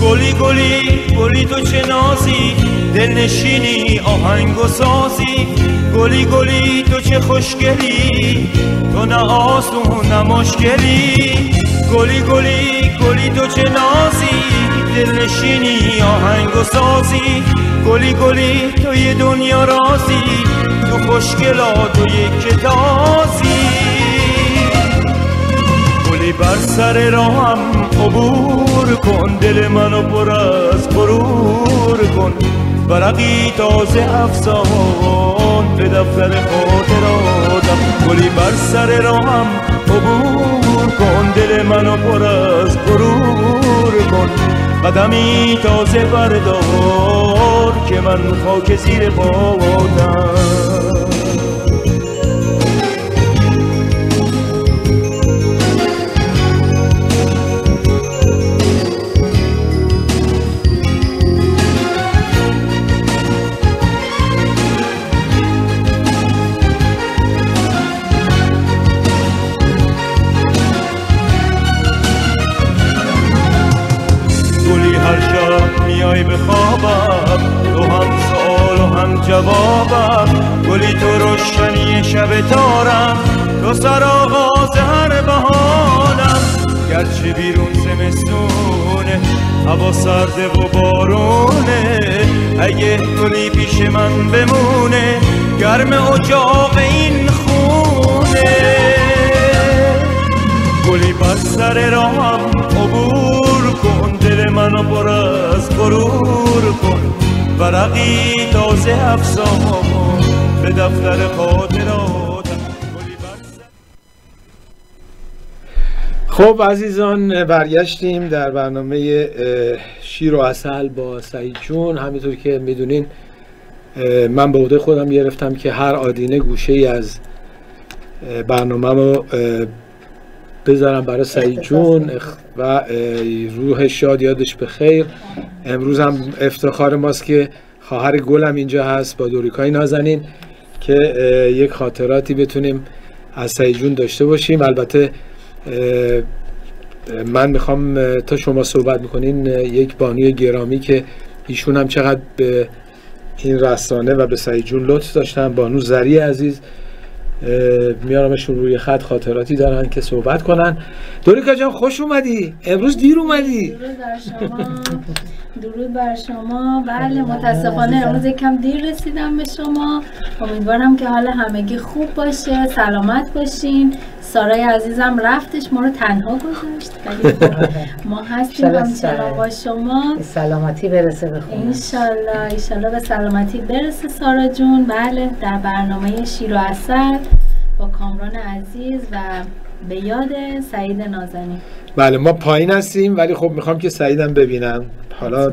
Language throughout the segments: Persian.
گلی گلی گلی تو چه نازی، دلنشینی آهنگ و سازی. گلی گلی تو چه خوشگلی، تو نه آسون نه مشکلی. گلی گلی گلی تو چه نازی، دلنشینی آهنگ و سازی. گلی گلی تو یه دنیا رازی، تو خوشگلات و یک تازی. گلی بر سر راهم عبور کن، دل منو پر از غرور کن. ورقی تازه افسان به دفتر خاطراتم. گلی بر سر راهم عبور کن، دل منو پر از غرور کن. قدمی تازه بردار که من خاک زیر پاتم. میای به خوابم، تو هم سوال و هم جوابم. گلی تو روشنی شب تارم، تو سرآغاز هر بهانم. گرچه بیرون زمستونه، هوا سرده و بارونه. اگه گلی پیش من بمونه، گرم اجاق این خونه. گلی بر سر راهم عبور کن، دل منو پر از غرور کن. ورقی تازه افسان به دفتر خاطراتم. خب عزیزان، برگشتیم در برنامه شیر و عسل با سعید جون. همینطور که میدونین من به عهده خودم گرفتم که هر آدینه گوشه ای از برنامه رو بذارم برای سعید جون و روح شاد یادش بخیر. امروز هم افتخار ماست که خواهر گلم اینجا هست با دوریکای نازنین که یک خاطراتی بتونیم از سعید جون داشته باشیم. البته من میخوام تا شما صحبت میکنین یک بانوی گرامی که ایشون هم چقدر به این رسانه و به سعید جون لطف داشتن، بانو زری عزیز، میارمشون روی خط، خاطراتی دارن که صحبت کنن. دوریکا جان خوش اومدی، امروز دیر اومدی. درود بر شما. بله متاسفانه امروز یکم دیر رسیدم به شما. امیدوارم که حال همگی خوب باشه، سلامت باشین. سارای عزیزم رفتش، ما رو تنها گذاشت، ولی ما هستیم همچنان با شما. سلامتی برسه به خونه. انشالله به سلامتی برسه سارا جون. بله در برنامه شیر و عسل با کامران عزیز و به یاد سعید نازنین. بله ما پایین هستیم ولی خب میخوام که سعیدم ببینم حالا.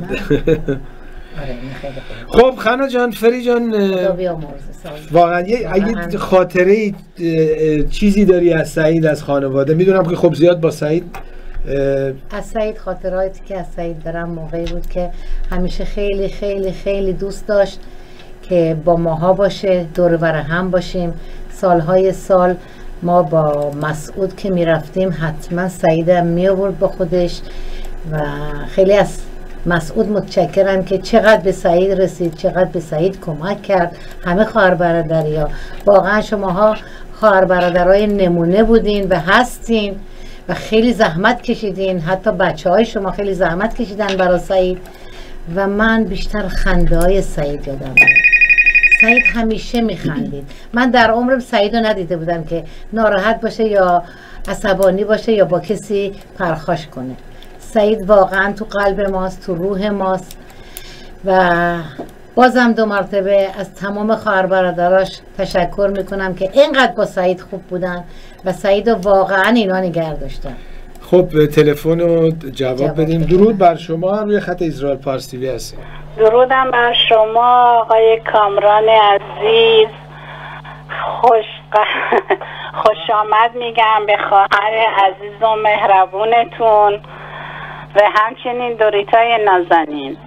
خب خنا جان، فری جان، واقعا اگه خاطره چیزی داری از سعید، از خانواده؟ میدونم که خب زیاد با سعید از سعید خاطراتی که از سعید دارم موقعی بود که همیشه خیلی خیلی خیلی دوست داشت که با ماها باشه، دور بر هم باشیم. سالهای سال ما با مسعود که میرفتیم حتما سعیدم می آورد با خودش و خیلی از مسعود متشکرم که چقدر به سعید رسید، چقدر به سعید کمک کرد. همه خواهر برادریا، واقعا شماها خواهر برادرای نمونه بودین و هستین و خیلی زحمت کشیدین. حتی بچه‌های شما خیلی زحمت کشیدن برای سعید و من بیشتر خنده های سعید یادم میاد. سعید همیشه میخندید. من در عمرم سعید رو ندیده بودم که ناراحت باشه یا عصبانی باشه یا با کسی پرخاش کنه. سعید واقعا تو قلب ماست، تو روح ماست و بازم دو مرتبه از تمام خواهر برادراش تشکر میکنم که اینقدر با سعید خوب بودن و سعید رو واقعا اینا نگه داشتن. خب تلفن رو جواب بدیم. درود بر شما، روی خط اسرائیل پارس تیوی هستیم. درودم بر شما آقای کامران عزیز. خوش آمد میگم به خواهر عزیز و مهربونتون و همچنین دوریتای نازنین.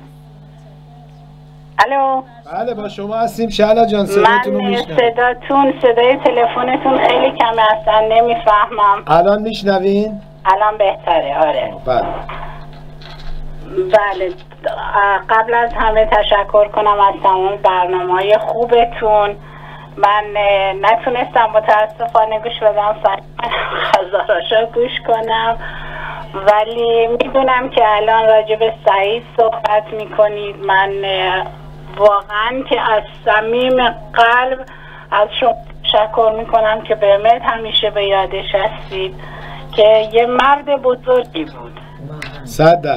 الو. بله با شما هستیم شعلا جان، صداتون رو میشنوم. صدای تلفنتون خیلی کمه، اصلا نمیفهمم. الان میشنوین؟ الان بهتره. آره بله. بله، قبل از همه تشکر کنم از تمام برنامه‌های خوبتون. من نتونستم متاسفانه گوش بدم، خزاراشا گوش کنم، ولی میدونم که الان راجع به سعید صحبت میکنید. من واقعا که از صمیم قلب از شما تشکر میکنم که بهمت همیشه به یادش هستید که یه مرد بزرگی بود. 100%.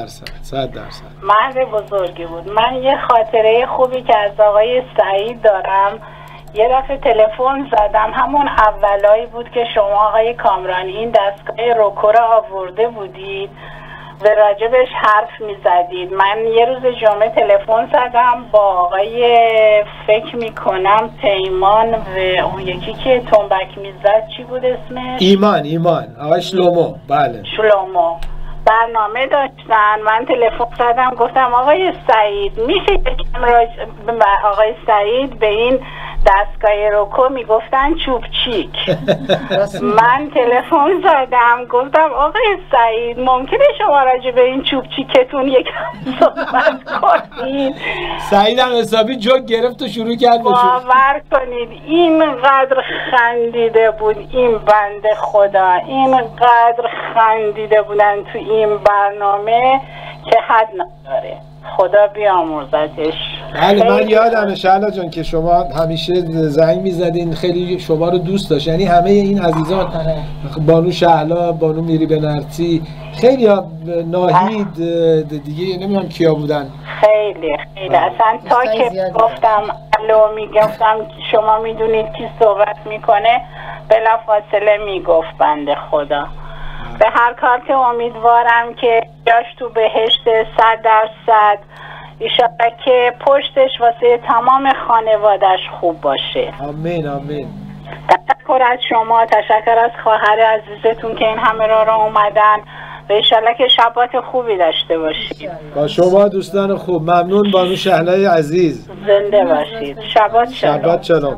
مرد بزرگی بود. من یه خاطره خوبی که از آقای سعید دارم، یه دفعه تلفن زدم، همون اولایی بود که شما آقای کامران این دستگاه روکو را آورده بودید و راجبش حرف می زدید. من یه روز جمعه تلفن زدم با آقای فکر می کنم پیمان و اون یکی که تنبک می زد، چی بود اسمش؟ ایمان آقای شلومو. بله، شلومو. برنامه داشتن، من تلفن زدم گفتم آقای سعید میشه آقای سعید به این دستگاه روکو میگفتن چوبچیک. من تلفن زدم گفتم آقای سعید ممکنه شما راجع به این چوبچیکتون یکم صحبت کنید؟ سعید هم حسابی جوک گرفت و شروع کرد باور کنید اینقدر خندیده بود این بنده خدا، اینقدر خندیده بودن تو این برنامه که حد نداره. خدا بیامرزتش. بله، من یادمه شهلا جان که شما همیشه زنگ میزدین، خیلی شما رو دوست داشت. یعنی همه این عزیزان، بانو شهلا، بانو میری بنرتی، خیلی ناهید دیگه نمیدونم کیا بودن، خیلی اصلا تا که گفتم الو میگفتم شما میدونید کی صحبت میکنه، بلا فاصله میگفت بنده خدا. به هر کار که امیدوارم که جاش تو بهشت 100%، ایشالله که پشتش واسه تمام خانوادش خوب باشه. آمین. تشکر از شما، تشکر از خواهر عزیزتون که این همه را اومدن و ایشالله که شبات خوبی داشته باشید. با شما دوستان خوب، ممنون بانو شهلای عزیز، زنده باشید. شبات شلوم.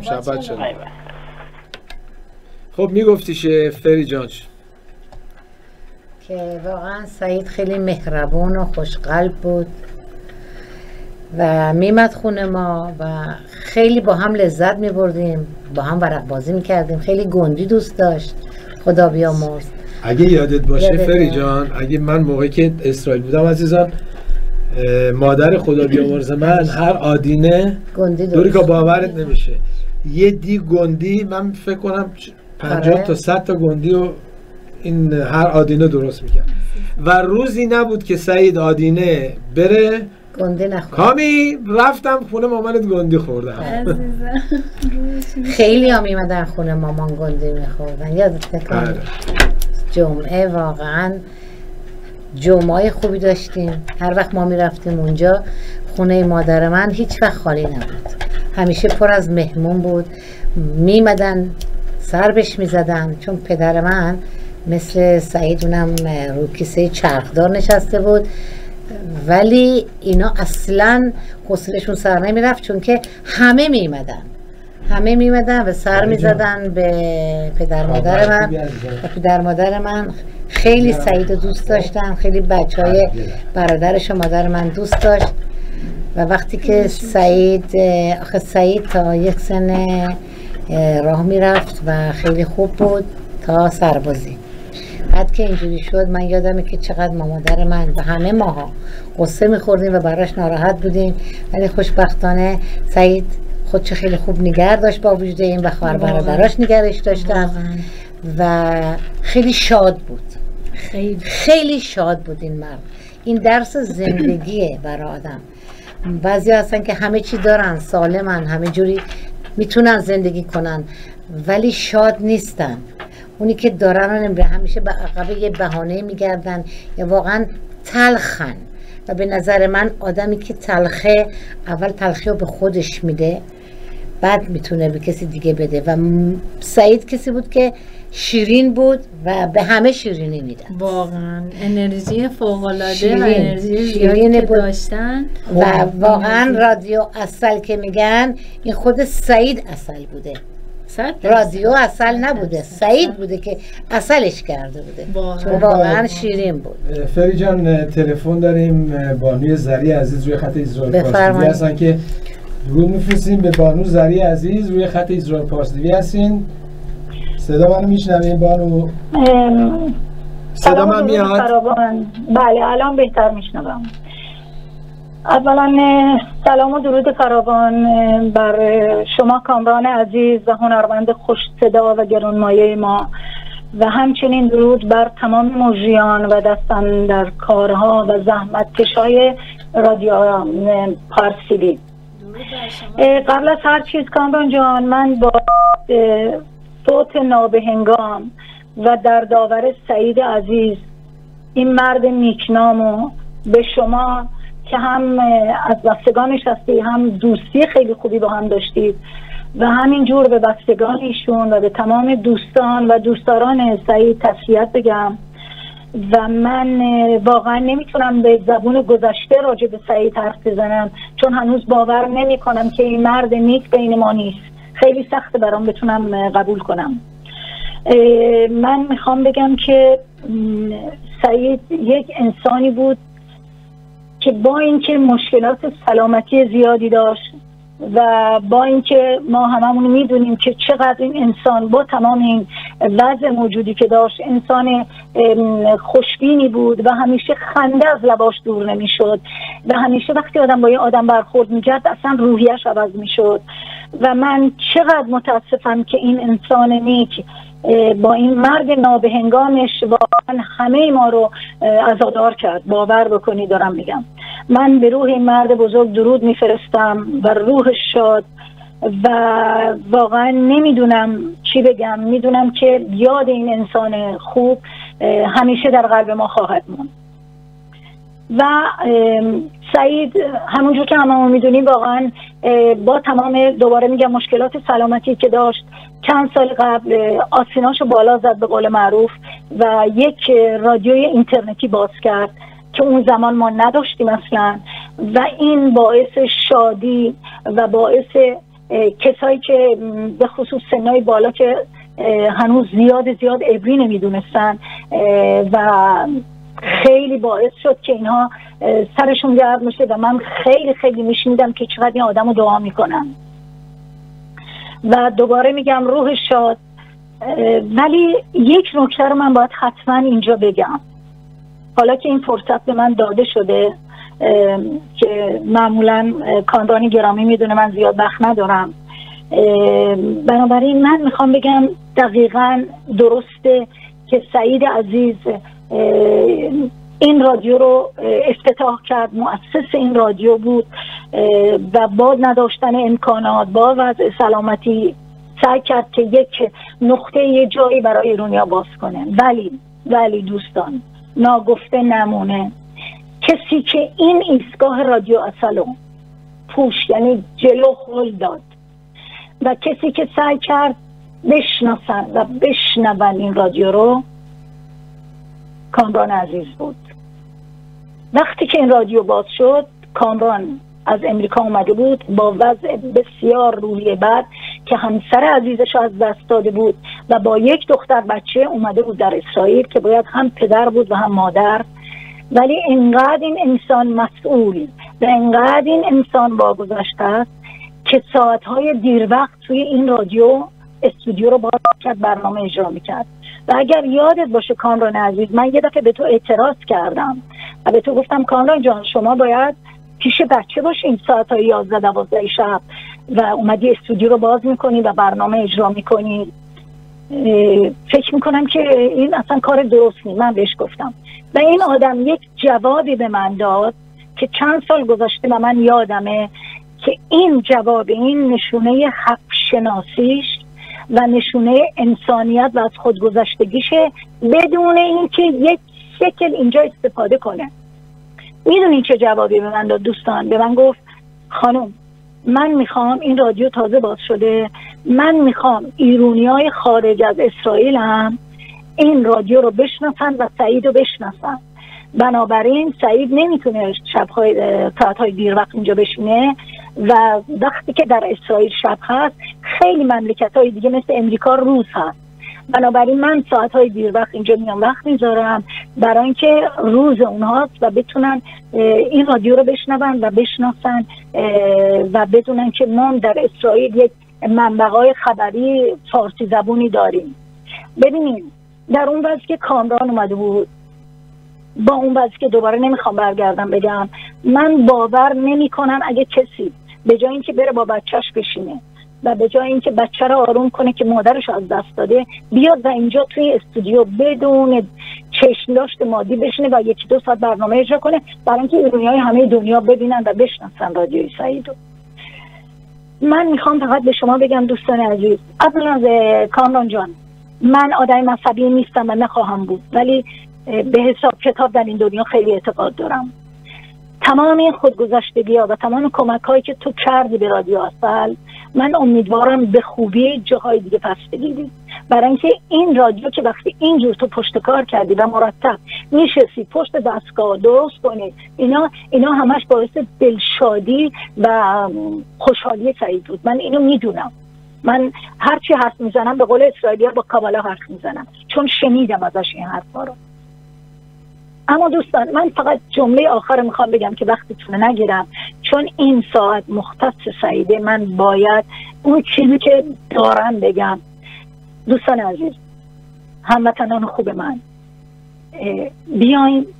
خب میگفتیشه فری جان که واقعا سعید خیلی مهربون و خوشقلب بود و میمد خونه ما و خیلی با هم لذت میبردیم، با هم ورق بازی میکردیم، خیلی گندی دوست داشت. خدا بیامرز. اگه یادت باشه فری جان، اگه من موقعی که اسرائیل بودم عزیزان، مادر خدا بیامرز من هر آدینه دوری که باورت نمیشه یه دی گندی، من فکر کنم 50 تا 100 تا گندی و این هر آدینه درست میکرد و روزی نبود که سعید آدینه بره گندی نخورد. کامی رفتم خونه مامانت گندی خوردم. خیلی ها میمدن خونه مامان گندی میخوردن. یادت نکنه جمعه واقعا جمعه خوبی داشتیم. هر وقت ما میرفتیم اونجا خونه مادر من هیچ وقت خالی نبود، همیشه پر از مهمون بود. میمدن سر بهش میزدن، چون پدر من مثل سعید اونم رو کیسه چرخدار نشسته بود، ولی اینا اصلا حوصله‌شون سر نمیرفت، چون که همه میمدن و سر میزدن به پدر مادر من و پدر مادر من خیلی سعید رو دوست داشتن، خیلی بچهای برادرش و مادر من دوست داشت. و وقتی که سعید تا یک سن راه میرفت و خیلی خوب بود تا سربازی. بعد که اینجوری شد من یادمه که چقدر مادر من و همه ماها قصه میخوردیم و براش ناراحت بودیم، ولی خوشبختانه سعید خودش خیلی خوب نگه داشت با وجود این و خواهر برادراش نگرش داشتن و خیلی شاد بود. خیلی شاد بود این مرد. این درس زندگیه برای آدم. بعضی هستن که همه چی دارن، سالمن، همه جوری میتونن زندگی کنن ولی شاد نیستن. اونی که دارن همیشه به عقب یه بهانه میگردن یا واقعا تلخن. و به نظر من آدمی که تلخه اول تلخی رو به خودش میده، بعد میتونه به کسی دیگه بده. و سعید کسی بود که شیرین بود و به همه شیرینی میدن. واقعا انرژی فوق‌العاده و انرژی زیادی که داشتن و واقعا رادیو عسل که میگن این خود سعید عسل بوده. رادیو عسل نبوده، سعید بوده که عسلش کرده بوده، چون واقعا شیرین بود. فری جان تلفن داریم، بانوی زری عزیز روی خط اسرائیل پارسیوی هستن که درود میفرستیم به بانو زری عزیز روی خط اسرائیل پارسیوی هستین. صدا منو میشنوین بانو؟ صدا من میاد؟ بله الان بهتر میشنوم. اولا سلام و درود فراوان بر شما کامران عزیز و هنرمند خوش صدا و گرانمایه ما، و همچنین درود بر تمام مجریان و دستن در کارها و زحمتکشای رادیو پارسیوی. قبل از هر چیز کامران جان، من با صوت نابهنگام و دردآور سعید عزیز، این مرد نیکنامو، به شما که هم از بستگانش هستی، هم دوستی خیلی خوبی با هم داشتید، و همینجور به بستگان ایشون و به تمام دوستان و دوستداران سعید تسلیت بگم. و من واقعا نمیتونم به زبون گذشته راجع به سعید حرف بزنم، چون هنوز باور نمی کنم که این مرد نیک بین ما نیست. خیلی سخته برام بتونم قبول کنم. من میخوام بگم که سعید یک انسانی بود که با اینکه مشکلات سلامتی زیادی داشت و با اینکه ما هممون میدونیم که چقدر این انسان با تمام این وضع موجودی که داشت انسان خوشبینی بود و همیشه خنده از لباش دور نمیشد و همیشه وقتی آدم با یه آدم برخورد میکرد اصلا روحیش عوض میشد. و من چقدر متاسفم که این انسان نیک با این مرگ نابهنگامش واقعا همه ما رو عزادار کرد. باور بکنی دارم میگم. من به روح این مرد بزرگ درود میفرستم و روحش شاد، و واقعا نمیدونم چی بگم. میدونم که یاد این انسان خوب همیشه در قلب ما خواهد موند. و سعید همونجور که هممون میدونیم واقعا با تمام دوباره میگم مشکلات سلامتی که داشت، چند سال قبل آسیناشو بالا زد به قول معروف و یک رادیوی اینترنتی باز کرد که اون زمان ما نداشتیم اصلا، و این باعث شادی و باعث کسایی که به خصوص سنای بالا که هنوز زیاد عبری نمیدونستن و خیلی باعث شد که اینها سرشون گرم بشه و من خیلی میشنیدم که چقدر این آدم رو دعا میکنن. و دوباره میگم روح شاد. ولی یک نکته رو من باید حتما اینجا بگم، حالا که این فرصت به من داده شده که معمولا کامران گرامی میدونه من زیاد وقت ندارم، بنابراین من میخوام بگم دقیقاً درسته که سعید عزیز این رادیو رو افتتاح کرد، مؤسس این رادیو بود و با نداشتن امکانات با وضع سلامتی سعی کرد که یک نقطه یه جایی برای ایرانیا باز کنه. ولی دوستان ناگفته نمونه کسی که این ایستگاه رادیو عسلو پوش یعنی جلو هل داد و کسی که سعی کرد بشناسن و بشنون این رادیو رو کامران عزیز بود. وقتی که این رادیو باز شد کامران از امریکا اومده بود با وضع بسیار روحی بد که همسر عزیزش از دست داده بود و با یک دختر بچه اومده بود در اسرائیل که باید هم پدر بود و هم مادر. ولی اینقدر این انسان مسئول و اینقدر این انسان واگذاشته است که ساعتهای دیر وقت توی این رادیو استودیو رو باز کرد، برنامه اجرا میکرد. و اگر یادت باشه کامران عزیز، من یه دفعه به تو اعتراض کردم و به تو گفتم کامران جان شما باید پیش بچه باشین ساعتهای 11-12 شب و اومدی استودیو رو باز میکنی و برنامه اجرا میکنی. فکر میکنم که این اصلا کار درست نیست. من بهش گفتم و این آدم یک جوابی به من داد که چند سال گذشته و من یادمه که این جواب، این نشونه حق شناسیش و نشونه انسانیت و از خودگذشتگیشه بدون اینکه یک شکل اینجا استفاده کنه. میدونین چه جوابی به من داد دوستان؟ به من گفت خانم من میخوام، این رادیو تازه باز شده، من میخوام ایرونیای خارج از اسرائیل هم این رادیو رو بشناسن و سعید رو بشناسن. بنابراین سعید نمیتونه ساعتهای دیر وقت اینجا بشینه و وقتی که در اسرائیل شب هست خیلی مملکت‌های دیگه مثل امریکا روز هست. بنابراین من ساعت‌های دیر وقت اینجا میام وقت میذارم برای اینکه روز اونهاست و بتونن این رادیو رو بشنون و بشناسن و بدونن که ما در اسرائیل یک منبع‌های خبری فارسی زبونی داریم. ببینید در اون وقت که کامران اومده بود، با اون وقت که دوباره نمیخوام برگردم بگم، من باور نمی‌کنم اگه کسی به جای اینکه بره با بچهش بشینه و به جای اینکه بچه رو آروم کنه که مادرش از دست داده، بیاد و اینجا توی استودیو بدون چشم داشت مادی بشینه و 1-2 ساعت برنامه اجرا کنه برای اینکه ایرانی‌های همه دنیا ببینن و بشناسن رادیوی سعیدو. من میخوام فقط به شما بگم دوستان عزیز، اولا از کامران جان، من آدم مذهبی نیستم و نخواهم بود، ولی به حساب کتاب در این دنیا خیلی اعتقاد دارم. تمام این خودگذشتگی‌ها و تمام کمک‌هایی که تو کردی به رادیو اصل، من امیدوارم به خوبی جاهای دیگه پس بگیری، برای اینکه این رادیو که وقتی اینجور تو پشت کار کردی و مرتب میشستی پشت دستگاه درست کنی، اینا همش باعث دلشادی و خوشحالی سعید بود. من اینو میدونم. من هرچی حرف میزنم به قول اسرائیلی‌ها با کابالا حرف میزنم، چون شنیدم ازش این حرفا رو. اما دوستان من فقط جمله آخر میخوام بگم که وقتتون نگیرم، چون این ساعت مختص سعیده، من باید اون چیزی که دارم بگم. دوستان عزیز، هموطنان خوب من، بیاین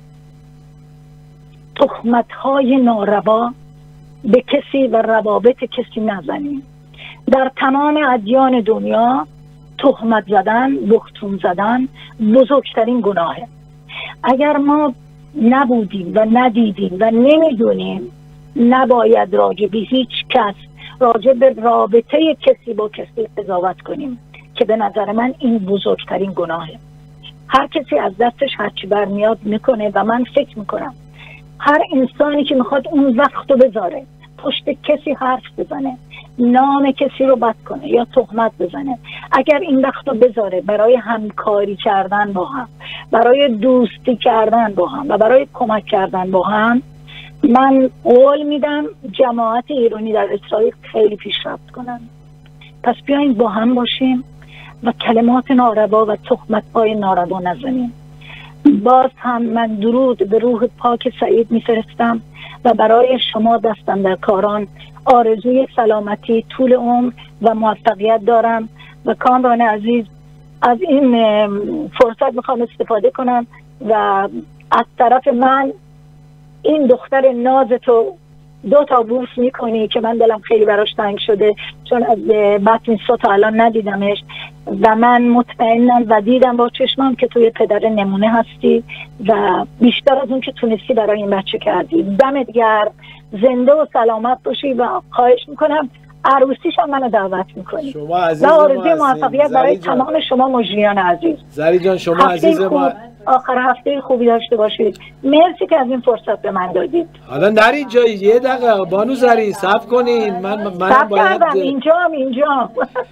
تهمت‌های ناروا به کسی و روابط کسی نزنیم. در تمام ادیان دنیا تهمت زدن، بهتون زدن بزرگترین گناهه. اگر ما نبودیم و ندیدیم و نمیدونیم، نباید راجع به هیچ کس، راجع به رابطه کسی با کسی قضاوت کنیم که به نظر من این بزرگترین گناهه. هر کسی از دستش هرچی برمیاد میکنه و من فکر میکنم هر انسانی که میخواد اون وقت رو بذاره پشت کسی حرف بزنه، نام کسی رو بد کنه یا تهمت بزنه، اگر این وقت رو بذاره برای همکاری کردن با هم، برای دوستی کردن با هم و برای کمک کردن با هم، من قول میدم جماعت ایرانی در اسرائیل خیلی پیشرفت کنن. پس بیاین با هم باشیم و کلمات ناروا و تهمت‌های ناروا نزنیم. باز هم من درود به روح پاک سعید میفرستم و برای شما دستم در کاران آرزوی سلامتی، طول عمر و موفقیت دارم. و کامران عزیز، از این فرصت میخوام استفاده کنم و از طرف من این دختر نازتو 2 تا بورس میکنی که من دلم خیلی براش تنگ شده، چون از بطن تا الان ندیدمش و من مطمئنم و دیدم با چشمم که توی پدر نمونه هستی و بیشتر از اون که تونستی برای این بچه کردی. دمت گرم، زنده و سلامت باشی و خواهش میکنم عروسیش هم منو دعوت میکنی شما عزیز و آرزوی موفقیت برای تمام شما مجریان عزیز. زری جان شما عزیز ما، آخر هفته خوبی داشته باشید. مرسی که از این فرصت به من دادید. حالا نرید جایی، یه دقیقه بانو زری صبر کنین. من باید اینجا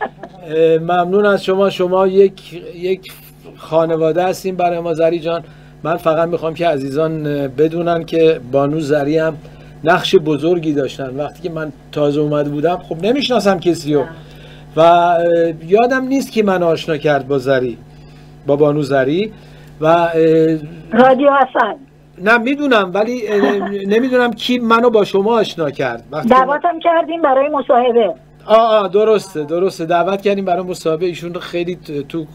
ممنون از شما یک خانواده هستیم برای ما زری جان. من فقط میخوام که عزیزان بدونن که بانو زری هم نقش بزرگی داشتن. وقتی که من تازه اومده بودم خب نمیشناسم کسیو و یادم نیست که من آشنا کرد با بانو زری و رادیو اصل. نه میدونم، ولی نمیدونم کی منو با شما آشنا کرد. دعوتم کردیم برای مصاحبه. درسته دعوت کردیم برای مصاحبه. ایشون خیلی تو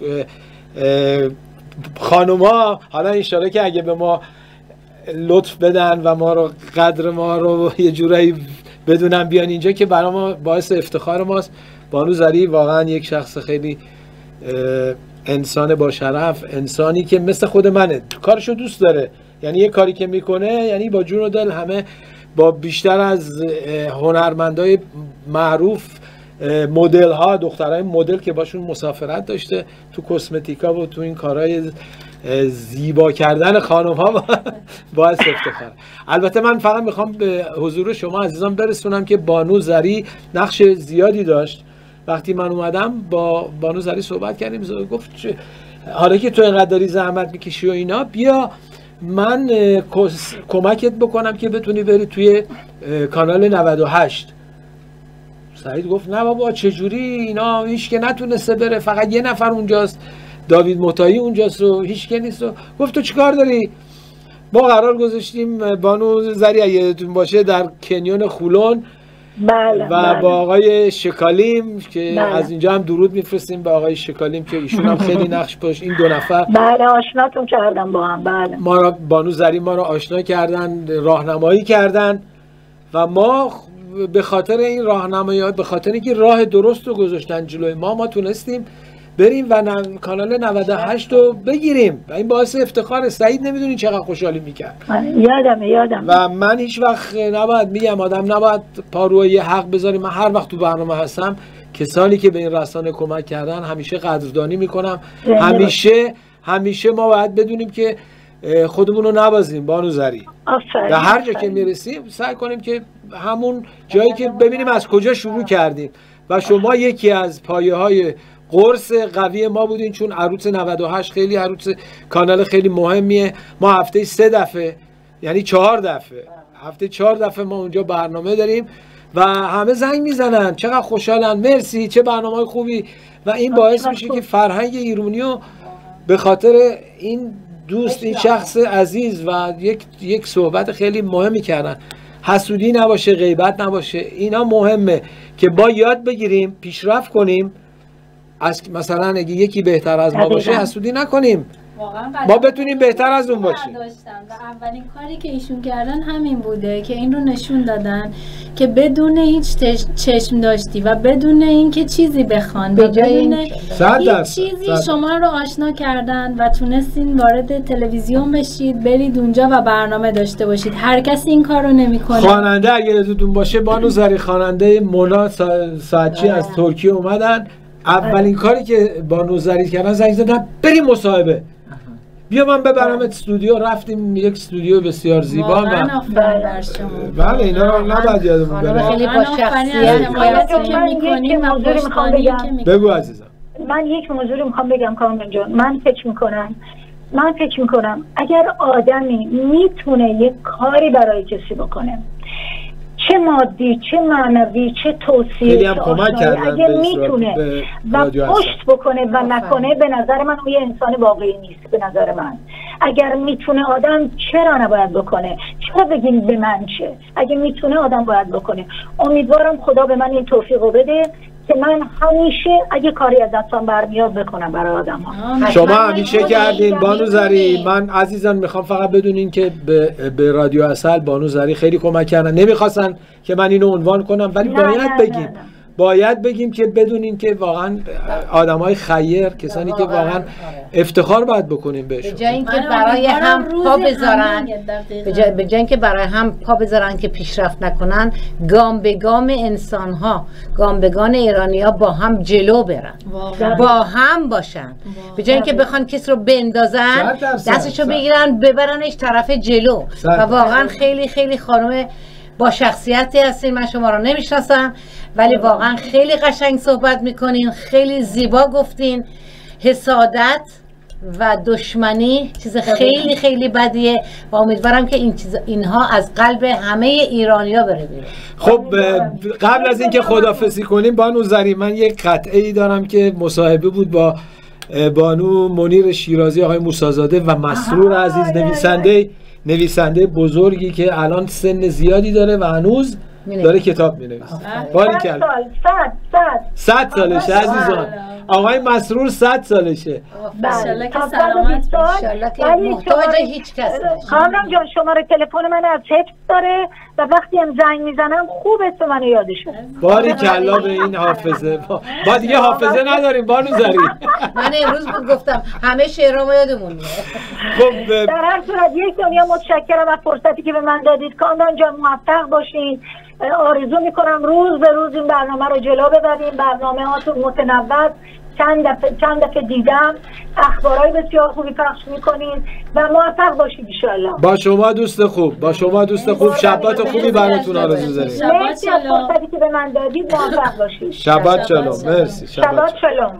خانوما، حالا انشالله که اگه به ما لطف بدن و ما رو قدر ما رو یه جورایی بدونن بیان اینجا که برای ما باعث افتخار ماست. بانو زری واقعا یک شخص خیلی انسان با شرف، انسانی که مثل خود منه، کارشو دوست داره. یعنی یه کاری که میکنه یعنی با جون و دل، همه با بیشتر از هنرمندای معروف، مدل ها، دخترای مدل که باشون مسافرت داشته تو کسمتیکا و تو این کارهای زیبا کردن خانم ها باعث افتخار. البته من فقط میخوام به حضور شما عزیزان برسونم که بانو زری نقش زیادی داشت. وقتی من اومدم با بانو زری صحبت کردیم، گفت حالا که تو اینقدر داری زحمت میکشی و اینا، بیا من کمکت بکنم که بتونی بری توی کانال 98 سعید گفت نه بابا چجوری اینا هیچ که نتونسته بره، فقط یه نفر اونجاست، داوید مطاعی اونجاست و هیچ که نیست. و گفت تو چیکار داری؟ ما قرار گذاشتیم بانو زری اگه یادتون باشه در کنیون خولون و با آقای شکالیم که از اینجا هم درود میفرستیم به آقای شکالیم که ایشون هم خیلی نقش داشت. این دو نفر آشناتون کردم با هم. ما را بانو زری ما را آشنا کردن، راهنمایی کردن و ما به خاطر این راهنمایی، به خاطر اینکه راه درست رو گذاشتن جلوی ما تونستیم بریم و کانال 98 رو بگیریم و این باعث افتخار. سعید نمیدونی چقدر خوشحالی میکرد. یادم و من هیچ وقت نباید میگم آدم نباید پا روی یه حق بذاریم. من هر وقت تو برنامه هستم کسانی که به این رسانه کمک کردن همیشه قدردانی میکنم. همیشه ما باید بدونیم که خودمون رو نبازیم بانو زری. و هر جا که میرسیم سعی کنیم که همون جایی که ببینیم از کجا شروع کردیم و شما یکی از پایه های قرص قوی ما بودین، چون عروس 98 خیلی عروس کانال خیلی مهمیه. ما هفته 3 دفعه یعنی 4 دفعه هفته 4 دفعه ما اونجا برنامه داریم و همه زنگ میزنن چقدر خوشحالن، مرسی چه برنامه‌های خوبی. و این باعث میشه که فرهنگ ایرانیو به خاطر این دوست، این شخص عزیز و یک صحبت خیلی مهمی کردن، حسودی نباشه، غیبت نباشه. اینا مهمه که با یاد بگیریم، پیشرفت کنیم. از مثلا اگه یکی بهتر از ما باشه حسودی نکنیم، ما بتونیم بهتر از اون باشیم. و اولین کاری که ایشون کردن همین بوده که این رو نشون دادن که بدون هیچ چشم داشتی و بدون اینکه چیزی بخوان، بدون هیچ چیزی شما رو آشنا کردن و تونستین وارد تلویزیون بشید، برید اونجا و برنامه داشته باشید. هر کسی این کار رو نمیکنه. خواننده اگه یادتون باشه بانو زری خواننده مونا ساعتچی از ترکیه اومدن، اولین کاری که بانو زری کردن زنگ زدن بریم مصاحبه، بیا من ببرم استودیو. رفتیم یک استودیو بسیار زیبا. بله اینا رو نباید یادمون بره. خیلی با شخصیت که میکنیم و پشتوانه‌ای که میکنیم. بگو عزیزم. من یک موضوعی میخوام بگم کامران جان. من فکر میکنم اگر آدمی میتونه یک کاری برای کسی بکنه، چه مادی، چه معنوی، چه توصیه، اگه میتونه و پشت بکنه و نکنه، به نظر من اون یه انسان واقعی نیست. به نظر من اگر میتونه آدم چرا نباید بکنه؟ چرا بگیم به من چه؟ اگه میتونه آدم باید بکنه. امیدوارم خدا به من این توفیق رو بده که من همیشه اگه کاری از دستم برمیاد بکنم برای آدم ها. شما همیشه کردین بانو زری. من عزیزان میخوام فقط بدونین که به رادیو عسل بانو زری خیلی کمک کردن. نمیخواستن که من اینو عنوان کنم ولی باید بگیم که بدونین که واقعا آدمای خیر، کسانی که واقعا افتخار باید بکنیم بهشون. به جای اینکه برای هم پا بذارن، به جای اینکه برای هم پا بذارن که پیشرفت نکنن، گام به گام انسان‌ها، گام به گام ایرانی‌ها با هم جلو برن، با هم باشن. به جای اینکه بخوان کسی رو بندازن، دستشو بگیرن ببرنش طرف جلو. و واقعا خیلی خیلی خانم با شخصیتی هستین. من شما رو نمیشناسم ولی واقعا خیلی قشنگ صحبت میکنین، خیلی زیبا گفتین. حسادت و دشمنی چیز خیلی خیلی بدیه و امیدوارم که اینها از قلب همه ایرانی‌ها بره بیرون. خب قبل از اینکه خداحافظی کنیم بانو زری، من یک قطعه ای دارم که مصاحبه بود با بانو منیر شیرازی، آقای موسی‌زاده و مسرور عزیز، نویسنده بزرگی که الان سن زیادی داره و هنوز داره کتاب می‌نویسه. باریکلا. 100 سالشه عزیزان. آقای مسرور 100 سالشه. انشالله که سلامت باشه. انشالله که محتاج هیچ کس نشه. کامران جان شماره تلفن من از حفظ داره و وقتی هم زنگ میزنم خوب اسم منو یادشه. باریکلا به این حافظه. ما دیگه حافظه نداریم بانو زری. من امروز گفتم همه شعرامو یادمون میاد. خب در هر صورت یک دنیا متشکرم از فرصتی که به من دادید. کامران جان موفق باشین. آرزو میکنم روز به روز این برنامه رو جلو ببریم. برنامه‌هاتون متنوع، چند دفعه دیدم اخبارای بسیار خوبی پخش میکنین و موفق باشید ان شاءالله. با شما دوست خوب شبات خوبی براتون آرزو داریم. مرسی از فرصتی که به من دادید. موفق باشید. شبات شلوم. مرسی. شبات شلوم.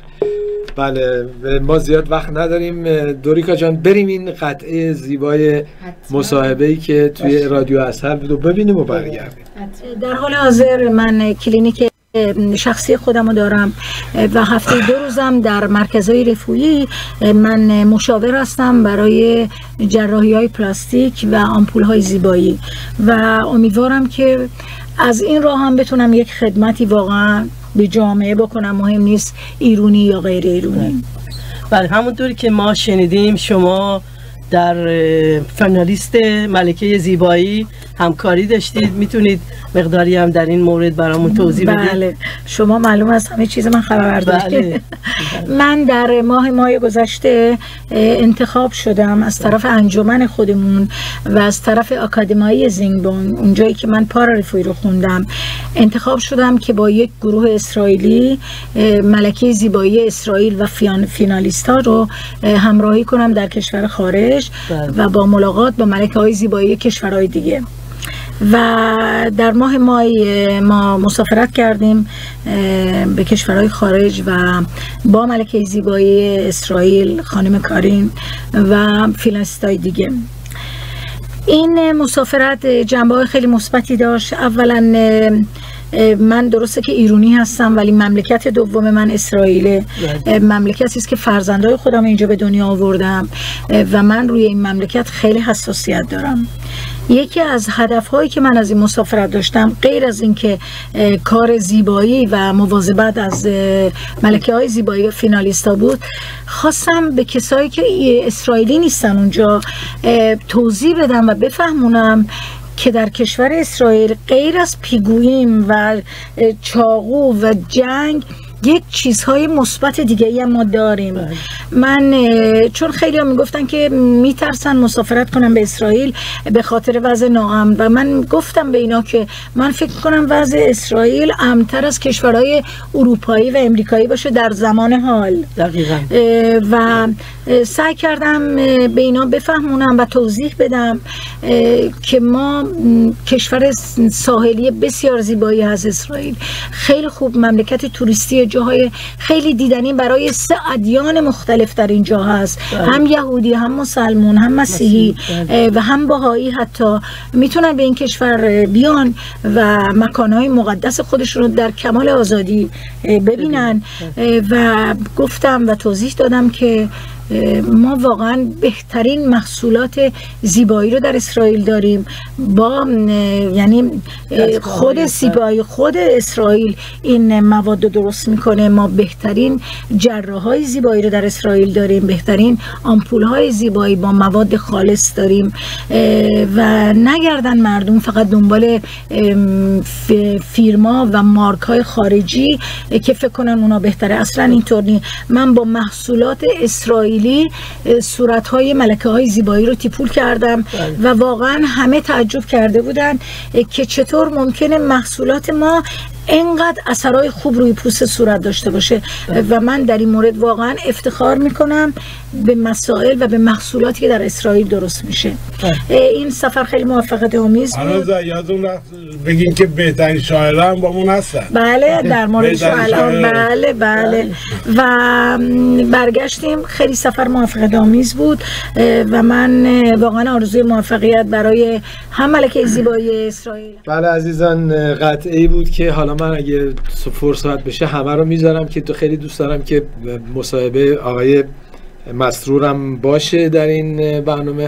بله ما زیاد وقت نداریم. دوریکا جان بریم این قطعه زیبای مصاحبه‌ای که توی رادیو عسل بود و ببینیم و برگردیم. در حال حاضر من کلینیک شخصی خودم رو دارم و هفته 2 روزم در مرکزهای رفویی من مشاور هستم برای جراحی های پلاستیک و آمپول های زیبایی و امیدوارم که از این راه هم بتونم یک خدمتی واقعا به جامعه بکنم، مهم نیست ایرانی یا غیر ایرانی. بله، همونطوری که ما شنیدیم شما در فینالیست ملکه زیبایی همکاری داشتید، میتونید مقداری هم در این مورد برامون توضیح بدید؟ بله، شما معلوم است همه چیز من خبر داشتید. بله. من در ماه گذشته انتخاب شدم از طرف انجمن خودمون و از طرف آکادمی زینگبون، اونجایی که من پارارفویی رو خوندم، انتخاب شدم که با یک گروه اسرائیلی ملکه زیبایی اسرائیل و فینالیست ها رو همراهی کنم در کشور خارج و با ملاقات با ملکه های زیبایی کشورهای دیگه. و در ماه مای ما مسافرت کردیم به کشورهای خارج و با ملکه زیبایی اسرائیل خانم کارین و فینالیستای دیگه. این مسافرت جنبه‌های خیلی مثبتی داشت. اولا من درسته که ایرانی هستم ولی مملکت دوم من اسرائیله، مملکتی است که فرزندای خودم اینجا به دنیا آوردم و من روی این مملکت خیلی حساسیت دارم. یکی از هدفهایی که من از این مسافرت داشتم غیر از اینکه کار زیبایی و مواظبت از ملکه های زیبایی و فینالیستا بود، خواستم به کسایی که اسرائیلی نیستن اونجا توضیح بدم و بفهمونم که در کشور اسرائیل غیر از پیگوییم و چاقو و جنگ یک چیزهای مثبت دیگه ای هم ما داریم. من چون خیلی هم میگفتن که میترسن مسافرت کنم به اسرائیل به خاطر وضع ناامن و من گفتم به اینا که من فکر کنم وضع اسرائیل امن‌تر از کشورهای اروپایی و امریکایی باشه در زمان حال. دقیقاً. و سعی کردم به اینا بفهمونم و توضیح بدم که ما کشور ساحلی بسیار زیبایی هست اسرائیل، خیلی خوب، مملکت توریستی، جاهای خیلی دیدنی برای 3 ادیان مختلف در اینجا هست، هم یهودی، هم مسلمان، هم مسیحی و هم بهایی. حتی میتونن به این کشور بیان و مکانهای مقدس خودشون رو در کمال آزادی ببینن. و گفتم و توضیح دادم که ما واقعا بهترین محصولات زیبایی رو در اسرائیل داریم، با یعنی خود زیبایی خود اسرائیل این مواد رو درست میکنه. ما بهترین جراحای زیبایی رو در اسرائیل داریم، بهترین آمپول های زیبایی با مواد خالص داریم و نگردن مردم فقط دنبال فیرما و مارک های خارجی که فکر کنن اونا بهتره. اصلا اینطور نیست. من با محصولات اسرائیل صورت‌های ملکه‌های زیبایی رو تیپول کردم و واقعا همه تعجب کرده بودن که چطور ممکنه محصولات ما اینقدر اثرهای خوب روی پوست صورت داشته باشه و من در این مورد واقعا افتخار میکنم به مسائل و به محصولاتی که در اسرائیل درست میشه. این سفر خیلی موفقیت آمیز بود. یادتون بگین که بهترین شاعران با من هستن. بله، در مورد شاعران. بله و برگشتیم. خیلی سفر موفقیت آمیز بود و من واقعا آرزوی موفقیت برای هم ملکه زیبایی اسرائیل. بله عزیزان، قطعی بود که حالا من اگه فرصت بشه همه رو میذارم که خیلی دوست دارم که مصاحبه آقای مسرورم باشه در این برنامه.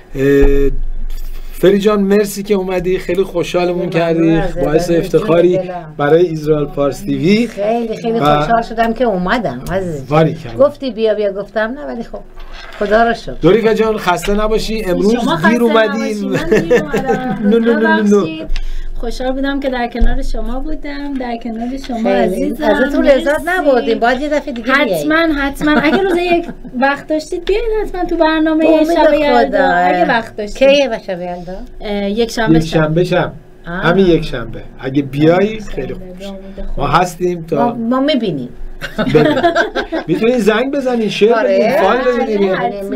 فری جان مرسی که اومدی، خیلی خوشحالمون کردی، باعث افتخاری برای اسرائیل پارس تیوی. خیلی خوشحال شدم که اومدم عزیز. گفتی بیا گفتم نه، ولی خب خدا رو شکر. دوریکا جان خسته نباشی، امروز دیر اومدین. خوشحال بودم که در کنار شما بودم، در کنار شما عزیزم. ازتون لذت نبردیم، باید یه دفعه دیگه حتما اگه روز یک وقت داشتید بیاین حتما تو برنامه شب یلدا. اگه وقت داشتید. کی شب یلدا؟ یک شنبه شب. همین یک شنبه اگه بیایی خیلی خوب. ما هستیم تا ما میبینیم. میتونین زنگ بزنین، شعر بگین، فایل بزنین.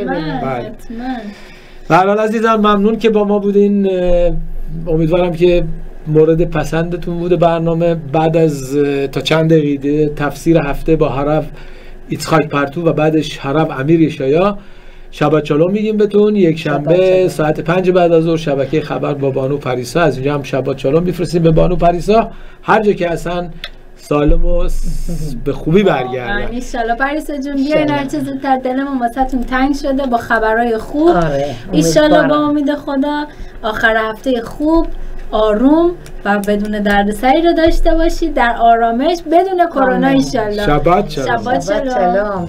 حتما. عزیزان ممنون که با ما بودین. امیدوارم که مورد پسندتون بوده برنامه. بعد از تا چند دقیقه تفسیر هفته با حرف ایتخاک پرتو و بعدش حرف امیر یشایا. شبت شالوم میگیم بهتون. یک شنبه ساعت 5 بعد از ظهر شبکه خبر با بانو پریسا. از اینجا هم شبت شالوم میفرستیم به بانو پریسا. هر جا که هستن سالم و به خوبی برگردن. انشالله پریسا جون بیاین هر چه زودتر، دلمون واسهتون تنگ شده با خبرهای خوب. انشالله با امید خدا آخر هفته خوب، آروم و بدون دردسری رو داشته باشید، در آرامش بدون کرونا انشالله. شبات شلوم. شبات شلوم.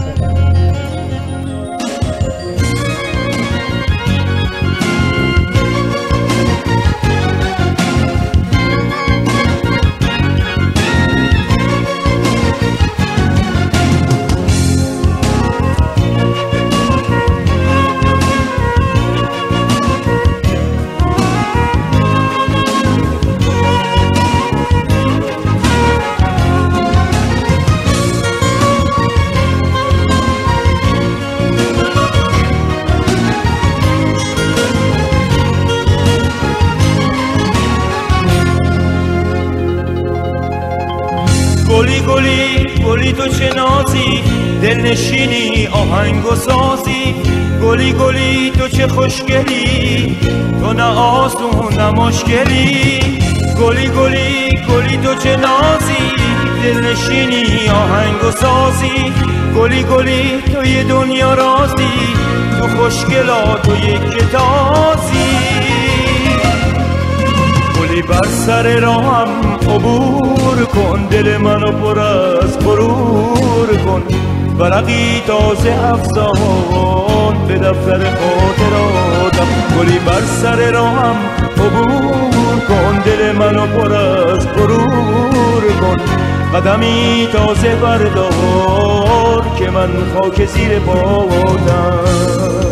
گلی گلی گلی تو چه نازی، دلنشینی آهنگ و سازی. گلی گلی تو چه خوشگلی، تو نه آسون نه مشکلی. گلی گلی گلی تو چه نازی، دلنشینی آهنگ و سازی. گلی گلی تو یه دنیا رازی، تو خوشگلا تو یک کتازی. گلی بر سر راهم عبور کن، دل منو پر از غرور کن. ورقی تازه افزان به دفتر خاطراتم. گلی بر سر راهم عبور کن، دل منو پر از غرور کن. قدمی تازه بردار که من خاک زیر پاتم.